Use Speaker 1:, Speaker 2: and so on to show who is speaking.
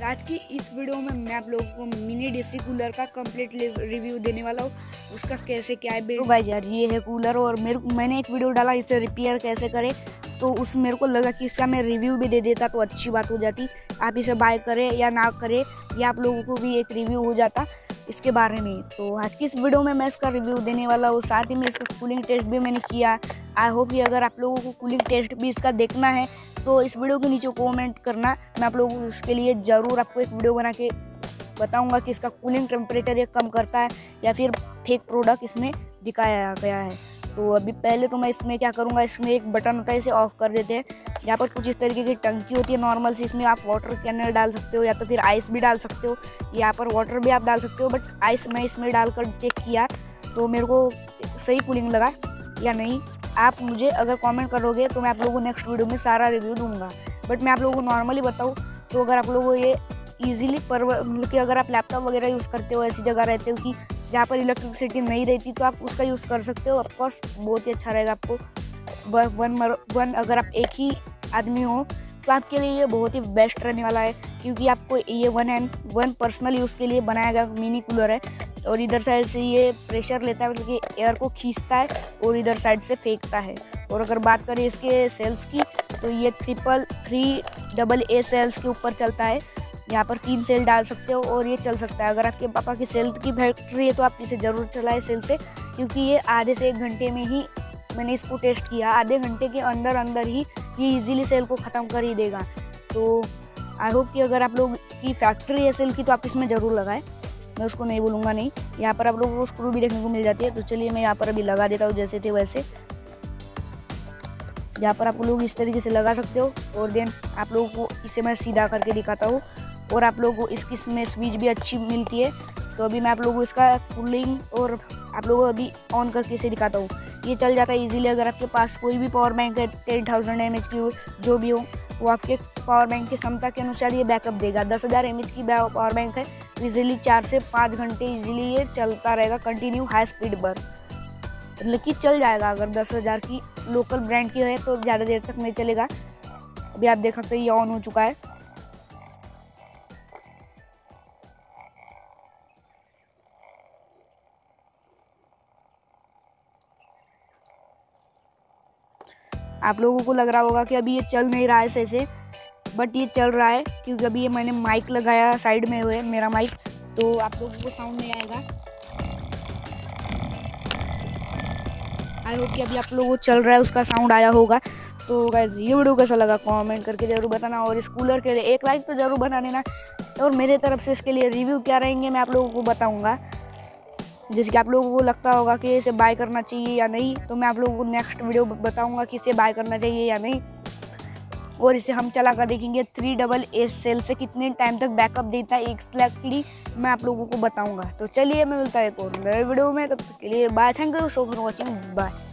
Speaker 1: आज की इस वीडियो में मैं आप लोगों को मिनी डीसी कूलर का कंप्लीट रिव्यू देने वाला हूँ। उसका कैसे क्या है। तो गाइस यार ये है कूलर और मैंने एक वीडियो डाला इसे रिपेयर कैसे करें, तो उस मेरे को लगा कि इसका मैं रिव्यू भी दे देता तो अच्छी बात हो जाती। आप इसे बाय करें या ना करें ये आप लोगों को भी एक रिव्यू हो जाता इसके बारे में। तो आज की इस वीडियो में मैं इसका रिव्यू देने वाला हूँ, साथ ही में इसका कूलिंग टेस्ट भी मैंने किया। आई होप कि अगर आप लोगों को कूलिंग टेस्ट भी इसका देखना है तो इस वीडियो के नीचे कमेंट करना, मैं आप लोगों को उसके लिए ज़रूर आपको एक वीडियो बना के बताऊंगा कि इसका कूलिंग टेम्परेचर ये कम करता है या फिर फेक प्रोडक्ट इसमें दिखाया गया है। तो अभी पहले तो मैं इसमें क्या करूँगा, इसमें एक बटन होता है इसे ऑफ कर देते हैं। यहाँ पर कुछ इस तरीके की टंकी होती है नॉर्मल सी, इसमें आप वाटर कैनल डाल सकते हो या तो फिर आइस भी डाल सकते हो। यहाँ पर वाटर भी आप डाल सकते हो, बट आइस मैं इसमें डालकर चेक किया तो मेरे को सही कूलिंग लगा या नहीं। आप मुझे अगर कमेंट करोगे तो मैं आप लोगों को नेक्स्ट वीडियो में सारा रिव्यू दूंगा। बट मैं आप लोगों को नॉर्मली बताऊँ तो अगर आप लोगों को ये ईजिली मतलब कि अगर आप लैपटॉप वगैरह यूज़ करते हो, ऐसी जगह रहते हो कि जहाँ पर इलेक्ट्रिसिटी नहीं रहती, तो आप उसका यूज़ कर सकते हो। ऑफकोर्स बहुत ही अच्छा रहेगा आपको। वन अगर आप एक ही आदमी हो तो आपके लिए ये बहुत ही बेस्ट रहने वाला है, क्योंकि आपको ये वन पर्सनल यूज़ के लिए बनाया गया मिनी कूलर है। और इधर साइड से ये प्रेशर लेता है, मतलब कि एयर को खींचता है और इधर साइड से फेंकता है। और अगर बात करें इसके सेल्स की तो ये 3AA सेल्स के ऊपर चलता है। यहाँ पर 3 सेल डाल सकते हो और ये चल सकता है। अगर आपके पापा की सेल की फैक्ट्री है तो आप इसे ज़रूर चलाएं सेल से, क्योंकि ये आधे से 1 घंटे में ही मैंने इसको टेस्ट किया, आधे घंटे के अंदर ही ये इजीली सेल को ख़त्म कर ही देगा। तो आई होप कि अगर आप लोग की फैक्ट्री है सेल की तो आप इसमें ज़रूर लगाएं, मैं उसको नहीं बोलूँगा नहीं। यहाँ पर आप लोगों को स्क्रू भी देखने को मिल जाती है, तो चलिए मैं यहाँ पर अभी लगा देता हूँ जैसे थे वैसे। यहाँ पर आप लोग इस तरीके से लगा सकते हो और देन आप लोगों को इसे मैं सीधा करके दिखाता हूँ और आप लोगों को इसकी में स्विच भी अच्छी मिलती है। तो अभी मैं आप लोगों को इसका कूलिंग और आप लोगों को अभी ऑन करके इसे दिखाता हूँ। ये चल जाता है इजीली। अगर आपके पास कोई भी पावर बैंक है 10,000 mAh की जो भी हो, वो आपके पावर बैंक की क्षमता के अनुसार ये बैकअप देगा। 10,000 mAh की पावर बैंक है, इजीली 4 से 5 घंटे इजीली ये चलता रहेगा कंटिन्यू हाई स्पीड पर, मतलब कि चल जाएगा। अगर 10,000 की लोकल ब्रांड की है तो ज़्यादा देर तक नहीं चलेगा। अभी आप देख सकते हो ये ऑन हो चुका है। आप लोगों को लग रहा होगा कि अभी ये चल नहीं रहा है सही से, बट ये चल रहा है क्योंकि अभी ये मैंने माइक लगाया साइड में हुए मेरा माइक, तो आप लोगों को साउंड नहीं आएगा। आई होप कि अभी आप लोगों को चल रहा है उसका साउंड आया होगा। तो गाइस ये वीडियो कैसा लगा कमेंट करके ज़रूर बताना, और इस कूलर के लिए एक लाइक तो ज़रूर बना देना। और मेरे तरफ से इसके लिए रिव्यू क्या रहेंगे मैं आप लोगों को बताऊँगा। जैसे कि आप लोगों को लगता होगा कि इसे बाय करना चाहिए या नहीं, तो मैं आप लोगों को नेक्स्ट वीडियो बताऊंगा कि इसे बाय करना चाहिए या नहीं। और इसे हम चला कर देखेंगे 3AA सेल से कितने टाइम तक बैकअप देता है एक्जैक्टली मैं आप लोगों को बताऊंगा। तो चलिए मैं मिलता है एक और नए वीडियो में, तब तक के लिए bye. Thank you so for watching, bye.